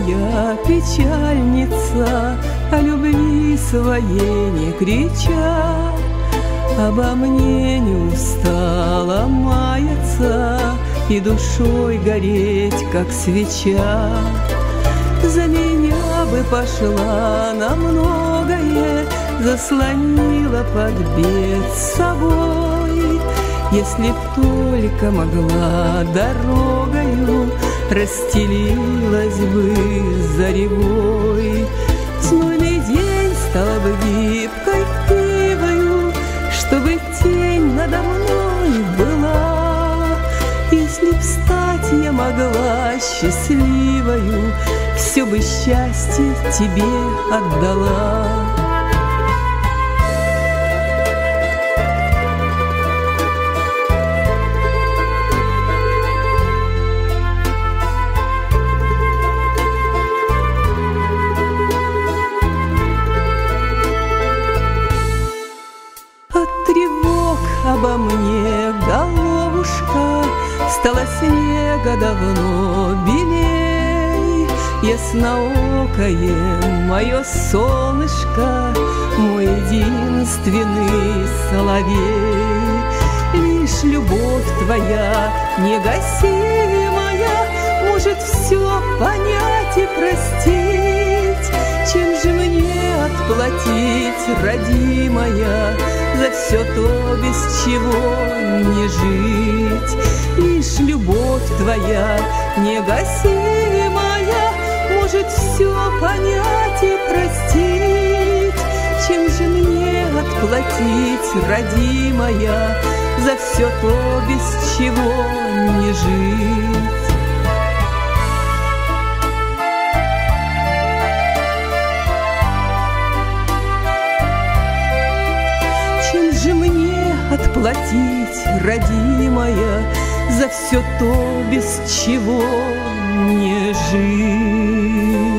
моя печальница, о любви своей не крича, обо мне не устала маяться и душой гореть, как свеча. За меня бы пошла на многое, заслонила под бед собой, если б только могла дорогою расстелилась бы заревой. Знойный день стала бы гибкой ивою, чтобы тень надо мной была. Если б стать я могла счастливою, все бы счастье тебе отдала. Обо мне, головушка, стало снега давно белей. Ясноокое мое солнышко, мой единственный соловей. Лишь любовь твоя негасимая может все понять и простить. Чем же мне отплатить, родимая, за все то, без чего не жить? Лишь любовь твоя негасимая может все понять и простить. Чем же мне отплатить, родимая, за все то, без чего не жить? Отплатить, родимая, за все то, без чего не жить.